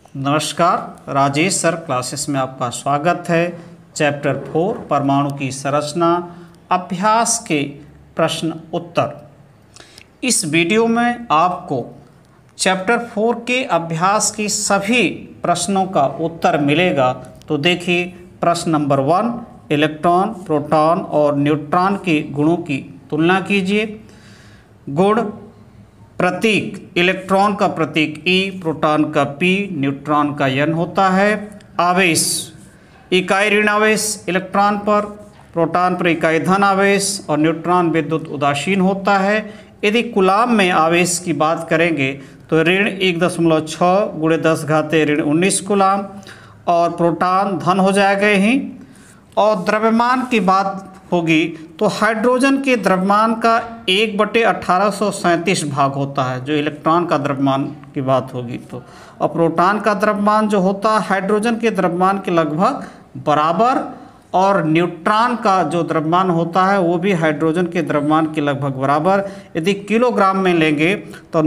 नमस्कार, Rajesh sir classes में आपका स्वागत है। चैप्टर 4 परमाणु की संरचना अभ्यास के प्रश्न उत्तर। इस वीडियो में आपको चैप्टर 4 के अभ्यास की सभी प्रश्नों का उत्तर मिलेगा। तो देखिए, प्रश्न नंबर 1, इलेक्ट्रॉन, प्रोटॉन और न्यूट्रॉन के गुणों की तुलना कीजिए। गुण: प्रतीक, इलेक्ट्रॉन का प्रतीक E, प्रोटॉन का P, न्यूट्रॉन का N होता है। आवेश: इकाई ऋण आवेश इलेक्ट्रॉन पर, प्रोटॉन पर इकाई धन आवेश और न्यूट्रॉन विद्युत उदासीन होता है। यदि कूलाम में आवेश की बात करेंगे तो ऋण 1.6 × 10⁻19 कूलाम और प्रोटॉन धन हो जाएगा ही। और द्रव्यमान की बात होगी तो हाइड्रोजन के द्रव्यमान का 1/1837 भाग होता है, जो इलेक्ट्रॉन का द्रव्यमान की बात होगी तो। और प्रोटॉन का द्रव्यमान जो होता है हाइड्रोजन के द्रव्यमान के लगभग बराबर, और न्यूट्रॉन का जो द्रव्यमान होता है वो भी हाइड्रोजन के द्रव्यमान के लगभग बराबर। यदि किलोग्राम में लेंगे तो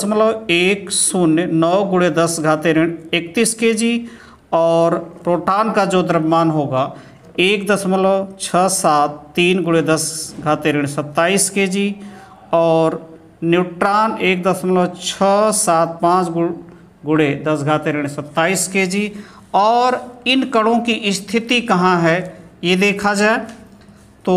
9.109 × 10⁻31 kg, और प्रोटॉन का जो द्रव्यमान होगा 1.673 × 10⁻27 kg, और न्यूट्रॉन 1.675 × 10⁻27 kg। और इन कणों की स्थिति कहाँ है ये देखा जाए तो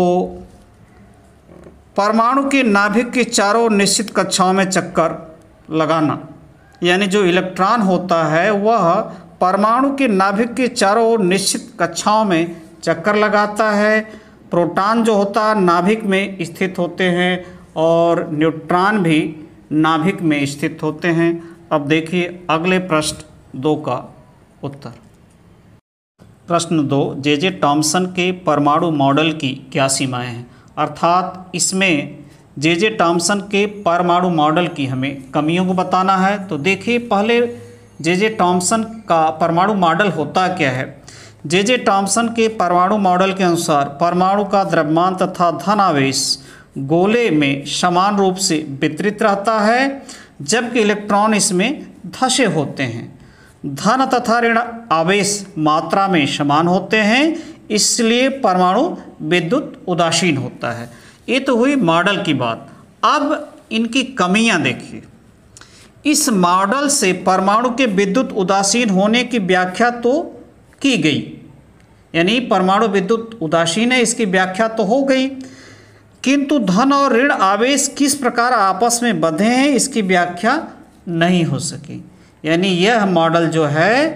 परमाणु के नाभिक के चारों निश्चित कक्षाओं में चक्कर लगाना, यानी जो इलेक्ट्रॉन होता है वह परमाणु के नाभिक के चारों ओर निश्चित कक्षाओं में चक्कर लगाता है। प्रोटॉन जो होता है नाभिक में स्थित होते हैं और न्यूट्रॉन भी नाभिक में स्थित होते हैं। अब देखिए अगले प्रश्न 2 का उत्तर। प्रश्न 2, जे टॉमसन के परमाणु मॉडल की क्या सीमाएं हैं? अर्थात इसमें जे टॉमसन के परमाणु मॉडल की हमें कमियों को बताना है। तो देखिए, पहले जे टॉमसन का परमाणु मॉडल होता क्या है। जे टॉमसन के परमाणु मॉडल के अनुसार परमाणु का द्रव्यमान तथा धन आवेश गोले में समान रूप से वितरित रहता है, जबकि इलेक्ट्रॉन इसमें धसे होते हैं। धन तथा ऋण आवेश मात्रा में समान होते हैं, इसलिए परमाणु विद्युत उदासीन होता है। ये तो हुई मॉडल की बात। अब इनकी कमियां देखिए। इस मॉडल से परमाणु के विद्युत उदासीन होने की व्याख्या तो की गई, यानी परमाणु विद्युत उदासीन है, इसकी व्याख्या तो हो गई, किंतु धन और ऋण आवेश किस प्रकार आपस में बंधे हैं इसकी व्याख्या नहीं हो सकी। यानी यह मॉडल जो है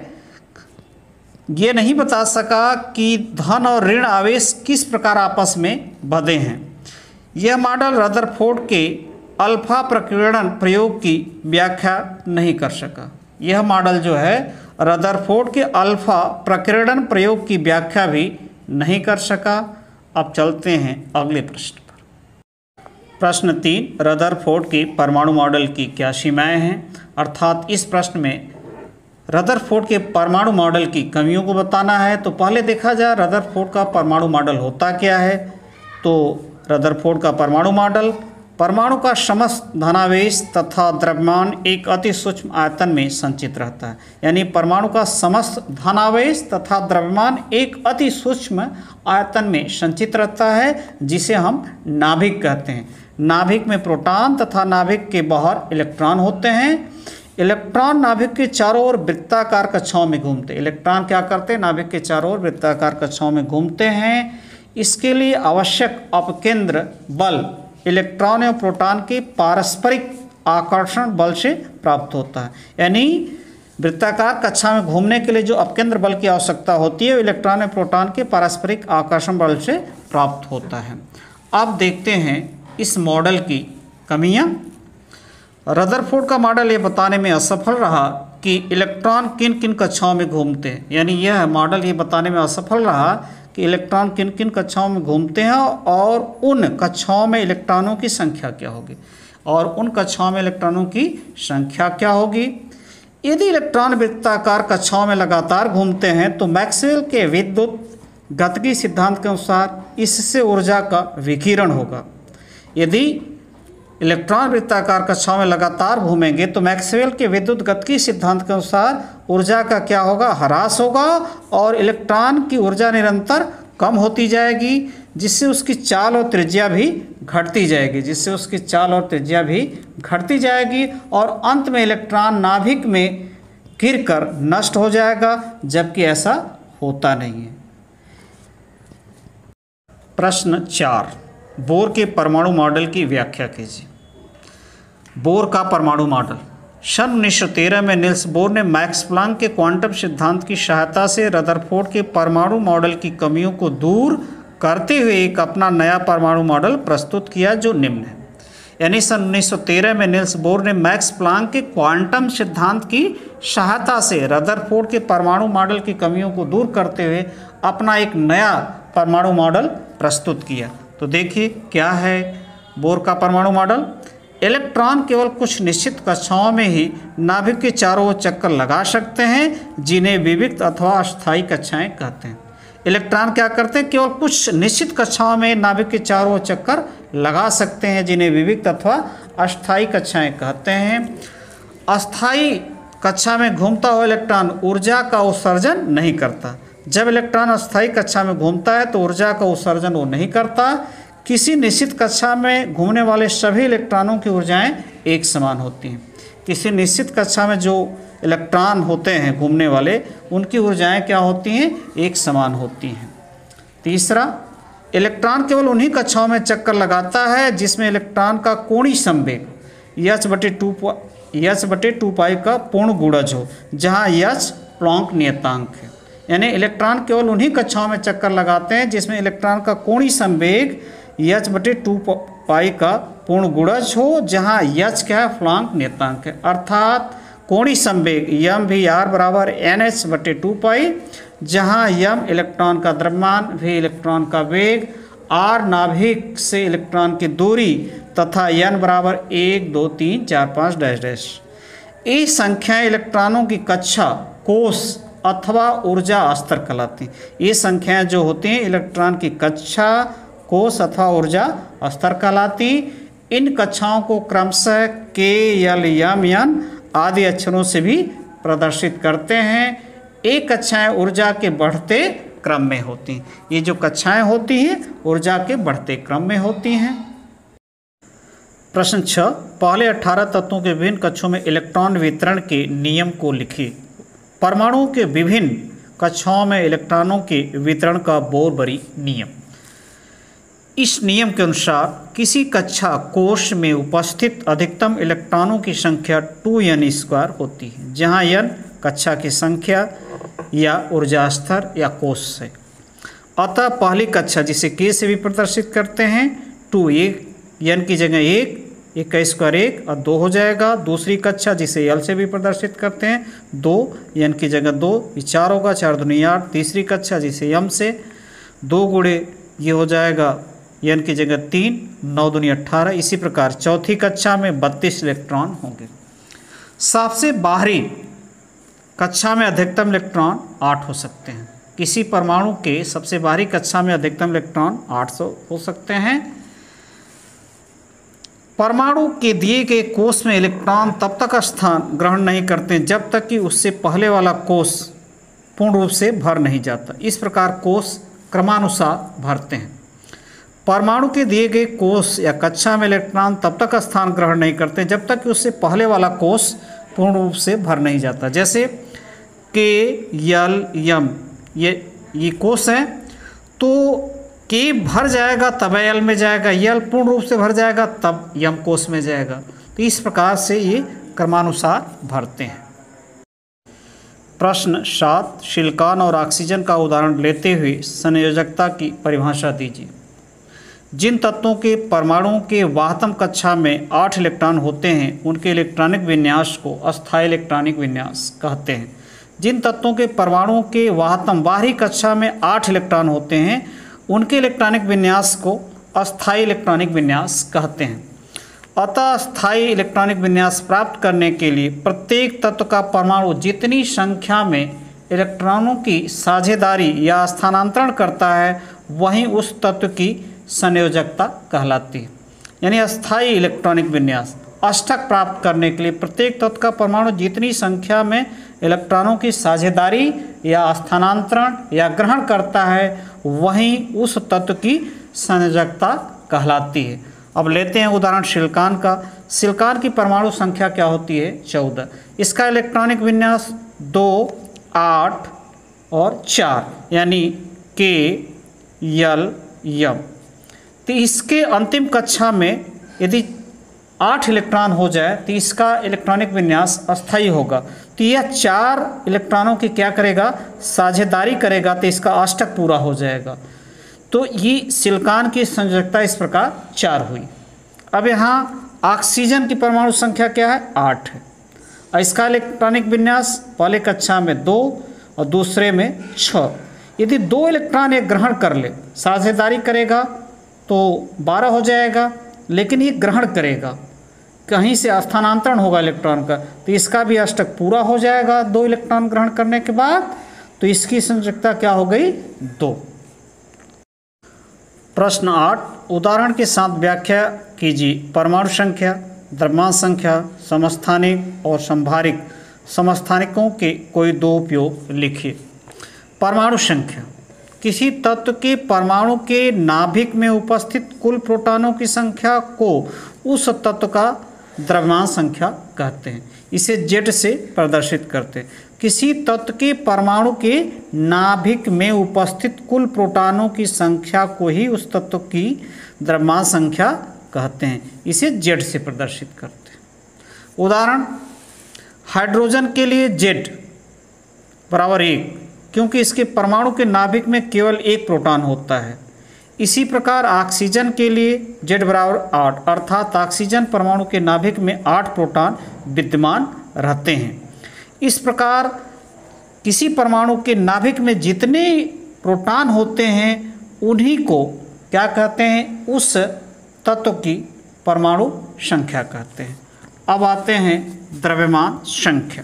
ये नहीं बता सका कि धन और ऋण आवेश किस प्रकार आपस में बंधे हैं। यह मॉडल रदरफोर्ड के अल्फा प्रकीर्णन प्रयोग की व्याख्या नहीं कर सका। यह मॉडल जो है रदरफोर्ड के अल्फा प्रकीर्णन प्रयोग की व्याख्या भी नहीं कर सका। अब चलते हैं अगले प्रश्न पर। प्रश्न 3, रदरफोर्ड के परमाणु मॉडल की क्या सीमाएं हैं? अर्थात इस प्रश्न में रदरफोर्ड के परमाणु मॉडल की कमियों को बताना है। तो पहले देखा जाए रदरफोर्ड का परमाणु मॉडल होता क्या है। तो रदरफोर्ड का परमाणु मॉडल: परमाणु का समस्त धनावेश तथा द्रव्यमान एक अति सूक्ष्म आयतन में संचित रहता है। यानी परमाणु का समस्त धनावेश तथा द्रव्यमान एक अति सूक्ष्म आयतन में संचित रहता है, जिसे हम नाभिक कहते हैं। नाभिक में प्रोटॉन तथा नाभिक के बाहर इलेक्ट्रॉन होते हैं। इलेक्ट्रॉन नाभिक के चारों ओर वृत्ताकार कक्षाओं में घूमते हैं। इलेक्ट्रॉन क्या करते हैं? नाभिक के चारों ओर वृत्ताकार कक्षाओं में घूमते हैं। इसके लिए आवश्यक अपकेंद्र बल इलेक्ट्रॉन एवं प्रोटॉन के पारस्परिक आकर्षण बल से प्राप्त होता है। यानी वृत्ताकार कक्षा में घूमने के लिए जो अपकेंद्र बल की आवश्यकता होती है वो इलेक्ट्रॉन एवं प्रोटॉन के पारस्परिक आकर्षण बल से प्राप्त होता है। अब देखते हैं इस मॉडल की कमियां। रदरफोर्ड का मॉडल ये बताने में असफल रहा कि इलेक्ट्रॉन किन किन कक्षाओं में घूमते हैं। यानी यह मॉडल ये बताने में असफल रहा कि इलेक्ट्रॉन किन किन कक्षाओं में घूमते हैं और उन कक्षाओं में इलेक्ट्रॉनों की संख्या क्या होगी, और उन कक्षाओं में इलेक्ट्रॉनों की संख्या क्या होगी। यदि इलेक्ट्रॉन वृत्ताकार कक्षाओं में लगातार घूमते हैं तो मैक्सवेल के विद्युत गतिकी सिद्धांत के अनुसार इससे ऊर्जा का विकिरण होगा। यदि इलेक्ट्रॉन वृत्ताकार कक्षाओं में लगातार घूमेंगे तो मैक्सवेल के विद्युत गतिकी सिद्धांत के अनुसार ऊर्जा का क्या होगा, ह्रास होगा और इलेक्ट्रॉन की ऊर्जा निरंतर कम होती जाएगी, जिससे उसकी चाल और त्रिज्या भी घटती जाएगी, और अंत में इलेक्ट्रॉन नाभिक में गिरकर नष्ट हो जाएगा, जबकि ऐसा होता नहीं है। प्रश्न 4, बोर के परमाणु मॉडल की व्याख्या कीजिए। बोर का परमाणु मॉडल। सन 1913 में निल्स बोर ने मैक्स प्लांक के क्वांटम सिद्धांत की सहायता से रदरफोर्ड के परमाणु मॉडल की कमियों को दूर करते हुए एक अपना नया परमाणु मॉडल प्रस्तुत किया, जो निम्न है। यानी सन 1913 में निल्स बोर ने मैक्स प्लांक के क्वांटम सिद्धांत की सहायता से रदरफोर्ड के परमाणु मॉडल की कमियों को दूर करते हुए अपना एक नया परमाणु मॉडल प्रस्तुत किया। तो देखिए क्या है बोर का परमाणु मॉडल। इलेक्ट्रॉन केवल कुछ निश्चित कक्षाओं में ही नाभिक के चारों ओर चक्कर लगा सकते हैं, जिन्हें विविक्त अथवा अस्थायी कक्षाएं कहते हैं। इलेक्ट्रॉन क्या करते हैं, केवल कुछ निश्चित कक्षाओं में नाभिक के चारों ओर चक्कर लगा सकते हैं, जिन्हें विविक्त अथवा अस्थायी कक्षाएं कहते हैं। अस्थायी कक्षा में घूमता हुआ इलेक्ट्रॉन ऊर्जा का उत्सर्जन नहीं करता। जब इलेक्ट्रॉन अस्थायी कक्षा में घूमता है तो ऊर्जा का उत्सर्जन वो नहीं करता। किसी निश्चित कक्षा में घूमने वाले सभी इलेक्ट्रॉनों की ऊर्जाएं एक समान होती हैं। किसी निश्चित कक्षा में जो इलेक्ट्रॉन होते हैं घूमने वाले, उनकी ऊर्जाएं क्या होती हैं, एक समान होती हैं। तीसरा, इलेक्ट्रॉन केवल उन्हीं कक्षाओं में चक्कर लगाता है जिसमें इलेक्ट्रॉन का कोणीय संवेग h/2π का पूर्ण गुणज हो, जहाँ h प्लॉन्क नियतांक है। यानी इलेक्ट्रॉन केवल उन्हीं कक्षाओं में चक्कर लगाते हैं जिसमें इलेक्ट्रॉन का कोणीय संवेग h/2π का पूर्ण गुणज हो, जहाँ h क्या है, प्लॉन्क नियतांक है। अर्थात कोणीय संवेग mvr बराबर nh/2π, जहाँ m इलेक्ट्रॉन का द्रव्यमान, v इलेक्ट्रॉन का वेग, r नाभिक से इलेक्ट्रॉन की दूरी तथा n बराबर 1 2 3 4 5 डैश डैश। ये संख्याएं इलेक्ट्रॉनों की कक्षा, कोष अथवा ऊर्जा स्तर कहलाती हैं। ये संख्याएं जो होती हैं इलेक्ट्रॉन की कक्षा, कोष अथवा ऊर्जा स्तर कहलाती। इन कक्षाओं को क्रमशः k, l, m, n आदि अक्षरों से भी प्रदर्शित करते हैं। ये कक्षाएं ऊर्जा के बढ़ते क्रम में होती हैं। ये जो कक्षाएं होती हैं ऊर्जा के बढ़ते क्रम में होती हैं। प्रश्न 6, पहले 18 तत्वों के विभिन्न कक्षों में इलेक्ट्रॉन वितरण के नियम को लिखिए। परमाणुओं के विभिन्न कक्षाओं में इलेक्ट्रॉनों के वितरण का बोर-बरी नियम। इस नियम के अनुसार किसी कक्षा कोष में उपस्थित अधिकतम इलेक्ट्रॉनों की संख्या 2n² होती है, जहां n कक्षा की संख्या या ऊर्जा स्तर या कोष है। अतः पहली कक्षा जिसे k से भी प्रदर्शित करते हैं 2, n की जगह 1 का स्क्वायर 1 और 2 हो जाएगा। दूसरी कक्षा जिसे l से भी प्रदर्शित करते हैं 2, n की जगह 2, ये 4 होगा, 4 दूनी 8। तीसरी कक्षा जिसे m से 2 गुणे ये हो जाएगा n की जगह 3, 9 दूनी 18। इसी प्रकार चौथी कक्षा में 32 इलेक्ट्रॉन होंगे। सबसे बाहरी कक्षा में अधिकतम इलेक्ट्रॉन 8 हो सकते हैं। किसी परमाणु के सबसे बाहरी कक्षा में अधिकतम इलेक्ट्रॉन 800 हो सकते हैं। परमाणु के दिए गए कोष में इलेक्ट्रॉन तब तक स्थान ग्रहण नहीं करते जब तक कि उससे पहले वाला कोष पूर्ण रूप से भर नहीं जाता। इस प्रकार कोष क्रमानुसार भरते हैं। परमाणु के दिए गए कोष या कक्षा में इलेक्ट्रॉन तब तक स्थान ग्रहण नहीं करते जब तक कि उससे पहले वाला कोष पूर्ण रूप से भर नहीं जाता। जैसे K, L, M ये कोष हैं, तो K भर जाएगा तब L में जाएगा, L पूर्ण रूप से भर जाएगा तब M कोष में जाएगा। तो इस प्रकार से ये क्रमानुसार भरते हैं। प्रश्न 7, सिलिकॉन और ऑक्सीजन का उदाहरण लेते हुए संयोजकता की परिभाषा दीजिए। जिन तत्वों के परमाणुओं के वाहतम कक्षा में 8 इलेक्ट्रॉन होते हैं उनके इलेक्ट्रॉनिक विन्यास को अस्थायी इलेक्ट्रॉनिक विन्यास कहते हैं। जिन तत्वों के परमाणुओं के वाहतम बाहरी कक्षा में 8 इलेक्ट्रॉन होते हैं उनके इलेक्ट्रॉनिक विन्यास को अस्थायी इलेक्ट्रॉनिक विन्यास कहते हैं। अतः अस्थायी इलेक्ट्रॉनिक विन्यास प्राप्त करने के लिए प्रत्येक तत्व का परमाणु जितनी संख्या में इलेक्ट्रॉनों की साझेदारी या स्थानांतरण करता है वहीं उस तत्व की संयोजकता कहलाती है। यानी अस्थायी इलेक्ट्रॉनिक विन्यास। अष्टक प्राप्त करने के लिए प्रत्येक तत्व का परमाणु जितनी संख्या में इलेक्ट्रॉनों की साझेदारी या स्थानांतरण या ग्रहण करता है वहीं उस तत्व की संयोजकता कहलाती है। अब लेते हैं उदाहरण सिलिकॉन का। सिलिकॉन की परमाणु संख्या क्या होती है? 14। इसका इलेक्ट्रॉनिक विन्यास 2, 8 और 4 यानी K, L, M। तो इसके अंतिम कक्षा में यदि 8 इलेक्ट्रॉन हो जाए तो इसका इलेक्ट्रॉनिक विन्यास अस्थायी होगा। तो यह 4 इलेक्ट्रॉनों की क्या करेगा? साझेदारी करेगा, तो इसका अष्टक पूरा हो जाएगा। तो ये सिलिकॉन की संयोजकता इस प्रकार 4 हुई। अब यहाँ ऑक्सीजन की परमाणु संख्या क्या है? 8 है और इसका इलेक्ट्रॉनिक विन्यास पहले कक्षा में 2 और दूसरे में 6। यदि 2 इलेक्ट्रॉन एक ग्रहण कर ले, साझेदारी करेगा तो 12 हो जाएगा, लेकिन ये ग्रहण करेगा, कहीं से स्थानांतरण होगा इलेक्ट्रॉन का, तो इसका भी अष्टक पूरा हो जाएगा 2 इलेक्ट्रॉन ग्रहण करने के बाद। तो इसकी संयोजकता क्या हो गई? 2। प्रश्न 8 उदाहरण के साथ व्याख्या कीजिए। परमाणु संख्या, द्रव्यमान संख्या, समस्थानिक और संभारिक समस्थानिकों के कोई 2 उपयोग लिखिए। परमाणु संख्या किसी तत्व के परमाणु के नाभिक में उपस्थित कुल प्रोटॉनों की संख्या को उस तत्व का द्रव्यमान संख्या कहते हैं। इसे Z से प्रदर्शित करते हैं। किसी तत्व के परमाणु के नाभिक में उपस्थित कुल प्रोटॉनों की संख्या को ही उस तत्व की द्रव्यमान संख्या कहते हैं। इसे Z से प्रदर्शित करते हैं। उदाहरण हाइड्रोजन के लिए Z बराबर 1, क्योंकि इसके परमाणु के नाभिक में केवल 1 प्रोटॉन होता है। इसी प्रकार ऑक्सीजन के लिए Z बराबर 8, अर्थात ऑक्सीजन परमाणु के नाभिक में 8 प्रोटॉन विद्यमान रहते हैं। इस प्रकार किसी परमाणु के नाभिक में जितने प्रोटॉन होते हैं उन्हीं को क्या कहते हैं? उस तत्व की परमाणु संख्या कहते हैं। अब आते हैं द्रव्यमान संख्या।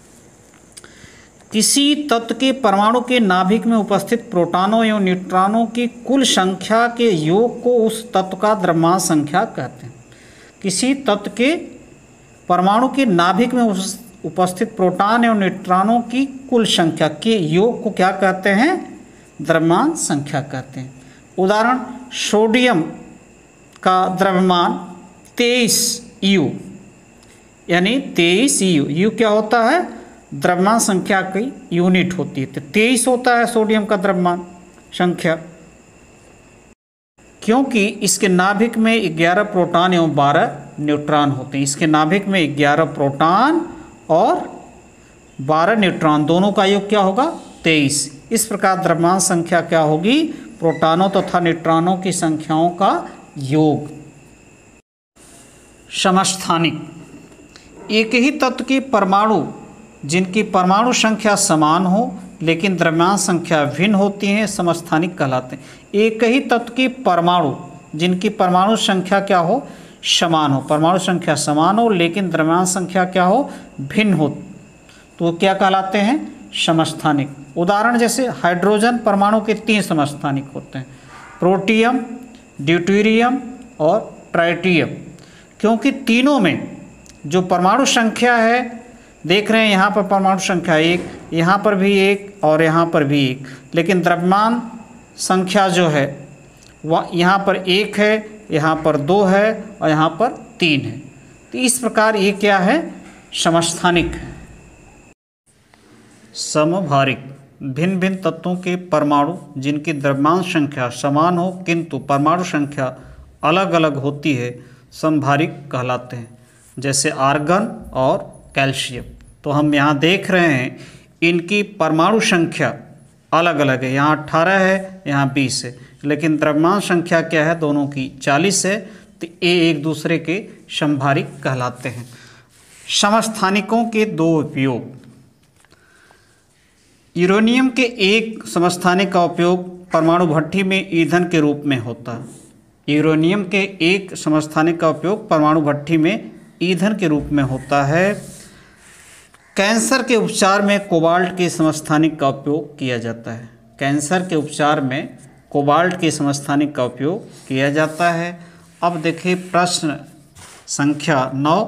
किसी तत्व के परमाणु के नाभिक में उपस्थित प्रोटॉनों एवं न्यूट्रॉनों की कुल संख्या के योग को उस तत्व का द्रव्यमान संख्या कहते हैं। किसी तत्व के परमाणु के नाभिक में उपस्थित प्रोटॉन एवं न्यूट्रॉनों की कुल संख्या के योग को क्या कहते हैं? द्रव्यमान संख्या कहते हैं। उदाहरण सोडियम का द्रव्यमान 23 U यानी 23 U। U क्या होता है? द्रव्यमान संख्या की यूनिट होती है। तो 23 होता है सोडियम का द्रव्यमान संख्या, क्योंकि इसके नाभिक में 11 प्रोटॉन एवं 12 न्यूट्रॉन होते हैं। इसके नाभिक में 11 प्रोटॉन और 12 न्यूट्रॉन, दोनों का योग क्या होगा? 23। इस प्रकार द्रव्यमान संख्या क्या होगी? प्रोटॉनों तथा न्यूट्रॉनों की संख्याओं का योग। समस्थानिक एक ही तत्व के परमाणु जिनकी परमाणु संख्या समान हो लेकिन द्रव्यमान संख्या भिन्न होती हैं समस्थानिक कहलाते हैं। एक ही तत्व के परमाणु जिनकी परमाणु संख्या क्या हो? समान हो। परमाणु संख्या समान हो लेकिन द्रव्यमान संख्या क्या हो? भिन्न हो, तो क्या कहलाते हैं? समस्थानिक। उदाहरण जैसे हाइड्रोजन परमाणु के 3 समस्थानिक होते हैं, प्रोटियम, ड्यूटेरियम और ट्राइटियम। क्योंकि तीनों में जो परमाणु संख्या है, देख रहे हैं यहाँ पर परमाणु संख्या 1, यहाँ पर भी 1 और यहाँ पर भी 1, लेकिन द्रव्यमान संख्या जो है वह यहाँ पर 1 है, यहाँ पर 2 है और यहाँ पर 3 है। तो इस प्रकार ये क्या है? समस्थानिक है। समभारिक भिन्न भिन्न तत्वों के परमाणु जिनकी द्रव्यमान संख्या समान हो किंतु परमाणु संख्या अलग अलग होती है समभारिक कहलाते हैं। जैसे आर्गन और कैल्शियम। तो हम यहाँ देख रहे हैं इनकी परमाणु संख्या अलग अलग है, यहाँ 18 है, यहाँ 20 है, लेकिन द्रव्यमान संख्या क्या है? दोनों की 40 है। तो ये एक दूसरे के समभारिक कहलाते हैं। समस्थानिकों के 2 उपयोग। यूरेनियम के एक समस्थानिक का उपयोग परमाणु भट्ठी में ईंधन के रूप में होता है। यूरेनियम के एक समस्थानिक का उपयोग परमाणु भट्ठी में ईंधन के रूप में होता है। कैंसर के उपचार में कोबाल्ट के समस्थानिक का उपयोग किया जाता है। कैंसर के उपचार में कोबाल्ट के समस्थानिक का उपयोग किया जाता है। अब देखिए प्रश्न संख्या 9।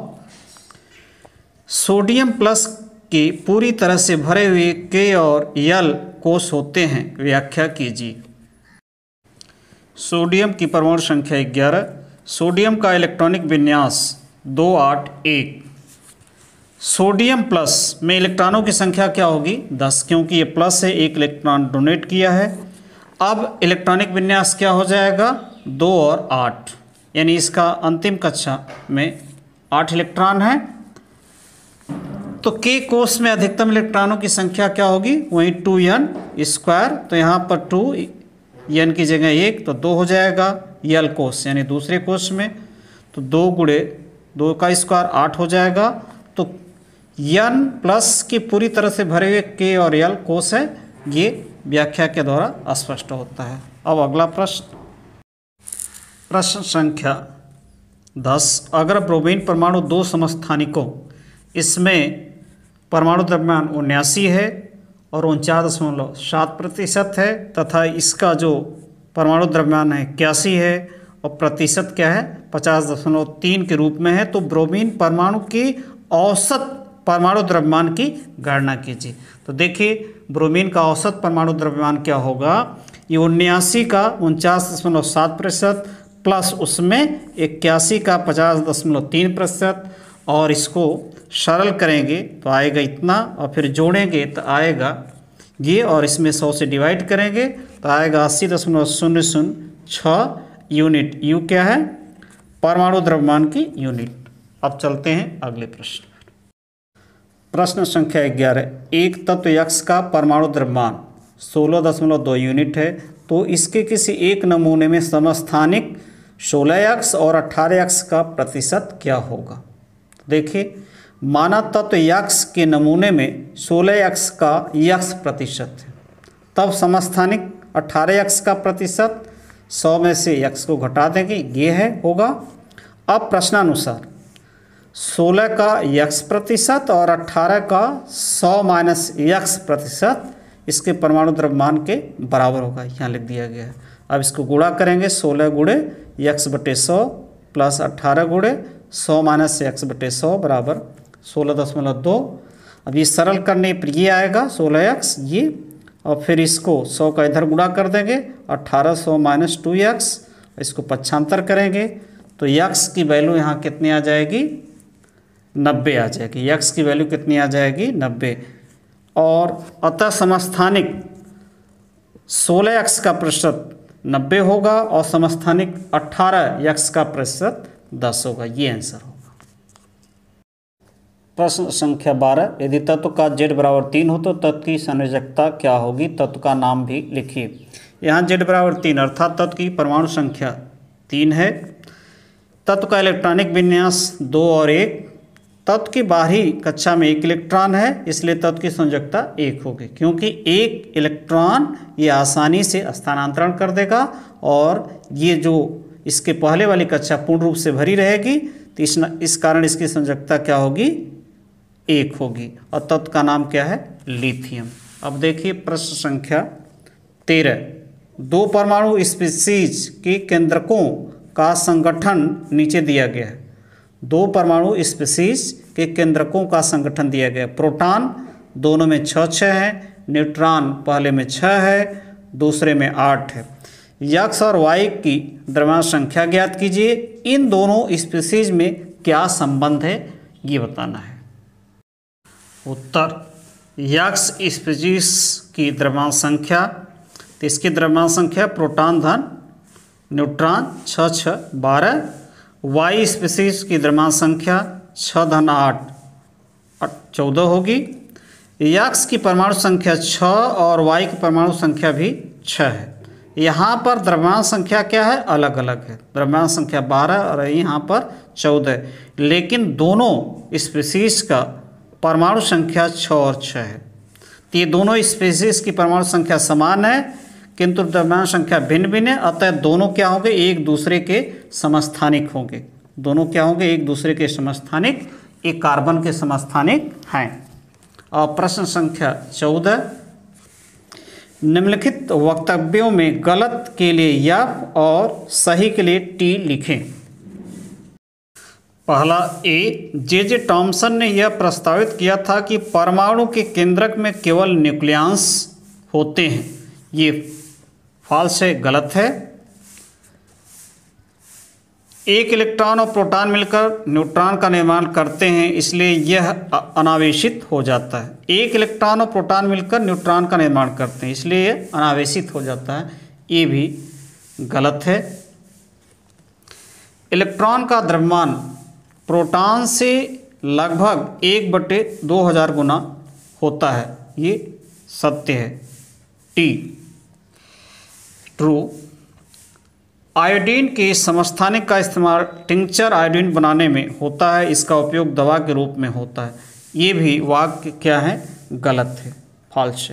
सोडियम प्लस के पूरी तरह से भरे हुए के और यल कोष होते हैं, व्याख्या कीजिए। सोडियम की परमाणु संख्या 11। सोडियम का इलेक्ट्रॉनिक विन्यास 281। सोडियम प्लस में इलेक्ट्रॉनों की संख्या क्या होगी? 10, क्योंकि ये प्लस है, एक इलेक्ट्रॉन डोनेट किया है। अब इलेक्ट्रॉनिक विन्यास क्या हो जाएगा? 2 और 8, यानी इसका अंतिम कक्षा में 8 इलेक्ट्रॉन है। तो के कोष में अधिकतम इलेक्ट्रॉनों की संख्या क्या होगी? वही 2n स्क्वायर, तो यहाँ पर 2n की जगह 1, तो 2 हो जाएगा। यल कोष यानी दूसरे कोष में, तो 2 गुणे 2 का स्क्वायर 8 हो जाएगा। तो n प्लस की पूरी तरह से भरे हुए के और यल कोष है, ये व्याख्या के द्वारा स्पष्ट होता है। अब अगला प्रश्न संख्या 10। अगर ब्रोमीन परमाणु 2 समस्थानिकों, इसमें परमाणु द्रव्यमान 79 है और 49.7% है, तथा इसका जो परमाणु द्रव्यमान है 81 है और प्रतिशत क्या है? 50.3 के रूप में है। तो ब्रोमीन परमाणु की औसत परमाणु द्रव्यमान की गणना कीजिए। तो देखिए ब्रोमीन का औसत परमाणु द्रव्यमान क्या होगा? ये 79 का 49.7% प्लस उसमें 81 का 50.3%, और इसको सरल करेंगे तो आएगा इतना, और फिर जोड़ेंगे तो आएगा ये, और इसमें 100 से डिवाइड करेंगे तो आएगा 80.006 यूनिट। यू क्या है? परमाणु द्रव्यमान की यूनिट। अब चलते हैं अगले प्रश्न संख्या 11। एक तत्व X का परमाणु द्रव्यमान 16.2 यूनिट है, तो इसके किसी एक नमूने में समस्थानिक 16x और 18x का प्रतिशत क्या होगा? देखिए माना तत्व X के नमूने में 16x का x प्रतिशत है, तब समस्थानिक 18x का प्रतिशत, 100 में से x को घटा देंगे, ये है होगा। अब प्रश्नानुसार 16 का x प्रतिशत और 18 का 100 माइनस x प्रतिशत इसके परमाणु द्रव्यमान के बराबर होगा, यहाँ लिख दिया गया है। अब इसको गुणा करेंगे, 16 गुणे x/100 प्लस 18 गुणे 100 माइनस x/100 बराबर 16.2। अब ये सरल करने पर ये आएगा 16x ये, और फिर इसको 100 का इधर गुणा कर देंगे, 1800 माइनस 2x, इसको पक्षांतर करेंगे तो x की वैल्यू यहाँ कितनी आ जाएगी? 90 आ जाएगी। x की वैल्यू कितनी आ जाएगी? 90। और अतः समस्थानिक 16x का प्रतिशत 90 होगा और समस्थानिक 18x का प्रतिशत 10 होगा। ये आंसर होगा। प्रश्न संख्या 12। यदि तत्व का z=3 हो तो तत्व की संयोजकता क्या होगी? तत्व का नाम भी लिखिए। यहाँ z=3 अर्थात तत्व की परमाणु संख्या 3 है। तत्व का इलेक्ट्रॉनिक विन्यास 2 और 1। तत्व की बाहरी कक्षा में 1 इलेक्ट्रॉन है, इसलिए तत्व की संयोजकता 1 होगी, क्योंकि 1 इलेक्ट्रॉन ये आसानी से स्थानांतरण कर देगा और ये जो इसके पहले वाली कक्षा पूर्ण रूप से भरी रहेगी, तो इस कारण इसकी संयोजकता क्या होगी? 1 होगी। और तत्व का नाम क्या है? लिथियम। अब देखिए प्रश्न संख्या 13। 2 परमाणु स्पीशीज के केंद्रकों का संगठन नीचे दिया गया है। 2 परमाणु स्पीशीज के केंद्रकों का संगठन दिया गया है। प्रोटॉन दोनों में 6-6 है, न्यूट्रॉन पहले में 6 है, दूसरे में 8 है। x और y की द्रव्यमान संख्या ज्ञात कीजिए। इन दोनों स्पीशीज में क्या संबंध है ये बताना है। उत्तर x स्पीशीज की द्रव्यमान संख्या, तो इसकी द्रव्यमान संख्या प्रोटॉन धन न्यूट्रॉन 6-6 12। y स्पीशीज की द्रव्यमान संख्या 6 धन 8 14 होगी। x की परमाणु संख्या 6 और y की परमाणु संख्या भी 6 है। यहाँ पर द्रव्यमान संख्या क्या है? अलग अलग है। द्रव्यमान संख्या 12 और यहाँ पर 14, लेकिन दोनों स्पीशीज का परमाणु संख्या 6 और 6 है। तो ये दोनों स्पीशीज की परमाणु संख्या समान है, किंतु द्रव्यमान संख्या भिन्न भिन्न है। अतः दोनों क्या होंगे? एक दूसरे के समस्थानिक होंगे। दोनों क्या होंगे? एक दूसरे के समस्थानिक, एक कार्बन के समस्थानिक हैं। और प्रश्न संख्या 14। निम्नलिखित वक्तव्यों में गलत के लिए F और सही के लिए T लिखें। पहला ए, जे टॉमसन ने यह प्रस्तावित किया था कि परमाणु के केंद्रक में केवल न्यूक्लियस होते हैं। ये फॉल्स है, गलत है। एक इलेक्ट्रॉन और प्रोटॉन मिलकर न्यूट्रॉन का निर्माण करते हैं, इसलिए यह अनावेशित हो जाता है। एक इलेक्ट्रॉन और प्रोटॉन मिलकर न्यूट्रॉन का निर्माण करते हैं, इसलिए यह अनावेशित हो जाता है। ये भी गलत है। इलेक्ट्रॉन का द्रव्यमान प्रोटॉन से लगभग 1/2000 गुना होता है, ये सत्य है। T, true. आयोडीन के समस्थानिक का इस्तेमाल टिंचर आयोडीन बनाने में होता है, इसका उपयोग दवा के रूप में होता है। ये भी वाक्य क्या है, गलत है, फॉल्स है।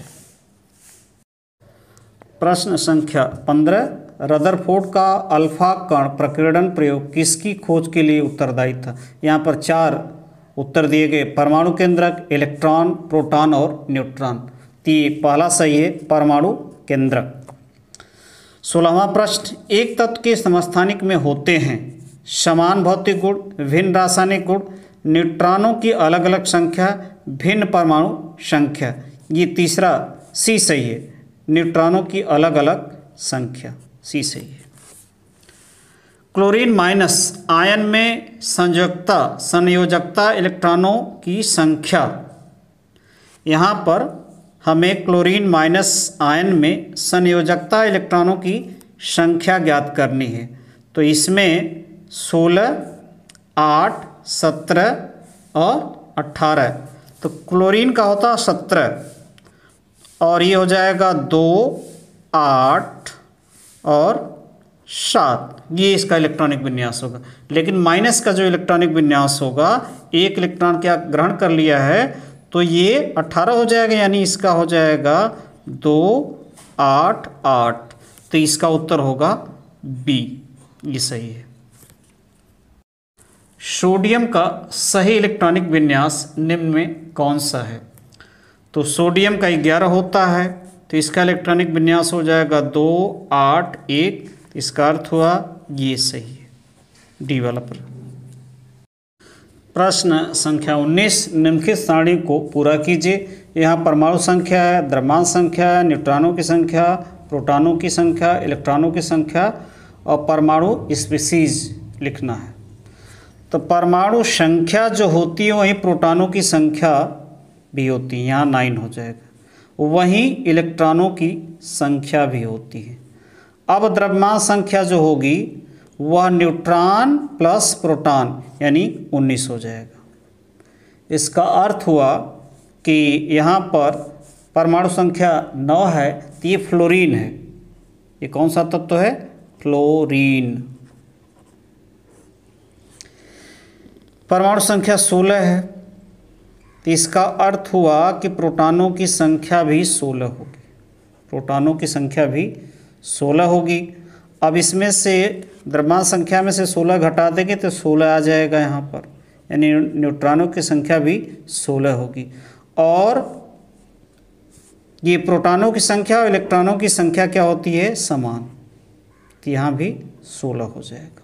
प्रश्न संख्या 15, रदरफोर्ड का अल्फा कण प्रकीर्णन प्रयोग किसकी खोज के लिए उत्तरदायी था? यहाँ पर 4 उत्तर दिए गए, परमाणु केंद्रक, इलेक्ट्रॉन, प्रोटॉन और न्यूट्रॉन। पहला सही है, परमाणु केंद्रक। 16वां प्रश्न, एक तत्व के समस्थानिक में होते हैं समान भौतिक गुण, भिन्न रासायनिक गुण, न्यूट्रॉनों की अलग अलग संख्या, भिन्न परमाणु संख्या। ये तीसरा सी सही है, न्यूट्रॉनों की अलग अलग संख्या, सी सही है। क्लोरीन माइनस आयन में संयोजकता इलेक्ट्रॉनों की संख्या। यहाँ पर हमें क्लोरीन माइनस आयन में संयोजकता इलेक्ट्रॉनों की संख्या ज्ञात करनी है। तो इसमें 16, 8, 17 और 18। तो क्लोरीन का होता 17 और ये हो जाएगा 2, 8 और 7। ये इसका इलेक्ट्रॉनिक विन्यास होगा। लेकिन माइनस का जो इलेक्ट्रॉनिक विन्यास होगा, एक इलेक्ट्रॉन क्या ग्रहण कर लिया है, तो ये 18 हो जाएगा, यानी इसका हो जाएगा 2, 8, 8। तो इसका उत्तर होगा बी, ये सही है। सोडियम का सही इलेक्ट्रॉनिक विन्यास निम्न में कौन सा है? तो सोडियम का 11 होता है, तो इसका इलेक्ट्रॉनिक विन्यास हो जाएगा 2, 8, 1। इसका अर्थ हुआ ये सही है, डी वाला प्रश्न। प्रश्न संख्या 19, निम्नलिखित सारणी को पूरा कीजिए। यहाँ परमाणु संख्या है, द्रव्यमान संख्या है, न्यूट्रॉनों की संख्या, प्रोटॉनों की संख्या, इलेक्ट्रॉनों की संख्या और परमाणु स्पीसीज लिखना है। तो परमाणु संख्या जो होती है वहीं प्रोटॉनों की संख्या भी होती है, यहाँ 9 हो जाएगा। वहीं इलेक्ट्रॉनों की संख्या भी होती है। अब द्रव्यमान संख्या जो होगी वह न्यूट्रॉन प्लस प्रोटॉन यानी 19 हो जाएगा। इसका अर्थ हुआ कि यहाँ पर परमाणु संख्या 9 है, तो ये फ्लोरीन है। ये कौन सा तत्व है? फ्लोरीन। परमाणु संख्या 16 है, तो इसका अर्थ हुआ कि प्रोटॉनों की संख्या भी 16 होगी। प्रोटॉनों की संख्या भी 16 होगी। अब इसमें से द्रव्यमान संख्या में से 16 घटा देंगे तो 16 आ जाएगा यहाँ पर, यानी न्यूट्रॉनों की संख्या भी 16 होगी। और ये प्रोटॉनों की संख्या और इलेक्ट्रॉनों की संख्या क्या होती है? समान। तो यहाँ भी 16 हो जाएगा।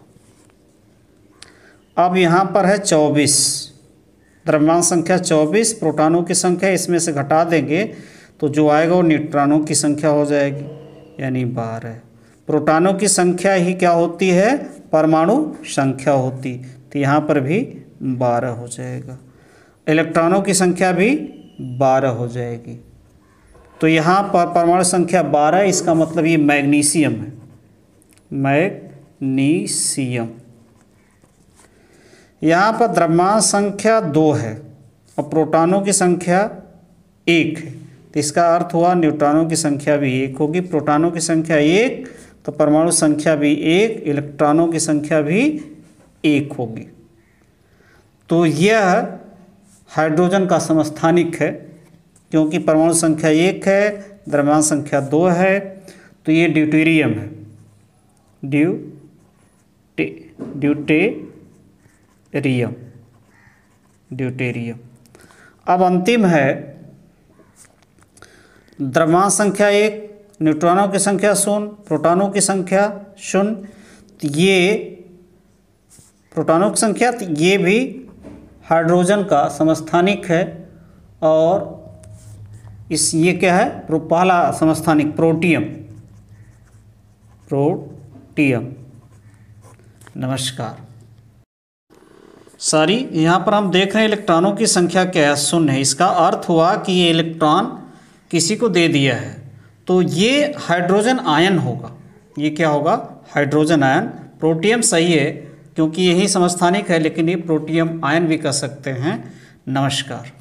अब यहाँ पर है 24, द्रव्यमान संख्या 24, प्रोटॉनों की संख्या इसमें से घटा देंगे तो जो आएगा वो न्यूट्रॉनों की संख्या हो जाएगी, यानी 12। प्रोटॉनों की संख्या ही क्या होती है? परमाणु संख्या होती, तो यहाँ पर भी 12 हो जाएगा। इलेक्ट्रॉनों की संख्या भी 12 हो जाएगी। तो यहाँ पर परमाणु संख्या 12, इसका मतलब ये मैग्नीशियम है, मैग्नीशियम। यहाँ पर द्रव्यमान संख्या 2 है और प्रोटॉनों की संख्या 1 है, तो इसका अर्थ हुआ न्यूट्रॉनों की संख्या भी 1 होगी। प्रोटॉनों की संख्या 1 तो परमाणु संख्या भी 1, इलेक्ट्रॉनों की संख्या भी 1 होगी। तो यह हाइड्रोजन का समस्थानिक है, क्योंकि परमाणु संख्या 1 है, द्रव्यमान संख्या 2 है, तो ये ड्यूटेरियम है, ड्यूटेरियम। अब अंतिम है द्रव्यमान संख्या 1, न्यूट्रॉनों की संख्या 0, प्रोटॉनों की संख्या 0। तो ये प्रोटॉनों की संख्या, तो ये भी हाइड्रोजन का समस्थानिक है। और ये क्या है, पहला समस्थानिक प्रोटियम। नमस्कार। सारी यहाँ पर हम देख रहे हैं इलेक्ट्रॉनों की संख्या क्या है, 0 है। इसका अर्थ हुआ कि ये इलेक्ट्रॉन किसी को दे दिया है, तो ये हाइड्रोजन आयन होगा। ये क्या होगा, हाइड्रोजन आयन। प्रोटियम सही है क्योंकि यही समस्थानिक है, लेकिन ये प्रोटियम आयन भी कह सकते हैं। नमस्कार।